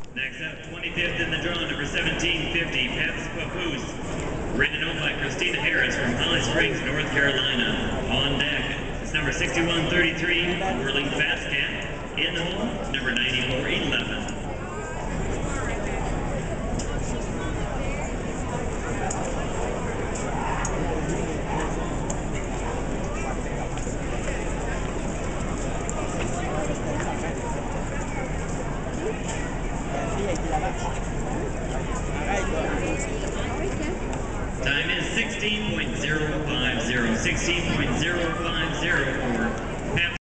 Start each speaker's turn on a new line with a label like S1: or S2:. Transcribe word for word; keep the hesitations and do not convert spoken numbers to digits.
S1: Next up, twenty-fifth in the draw, number seventeen fifty, Peps Papoose. Ridden on by Christina Harris from Holly Springs, North Carolina. On deck, it's number sixty-one thirty-three, Whirling Fast Cat. In the hole, number ninety-four eleven. Time is sixteen point zero five zero, sixteen point zero five zero for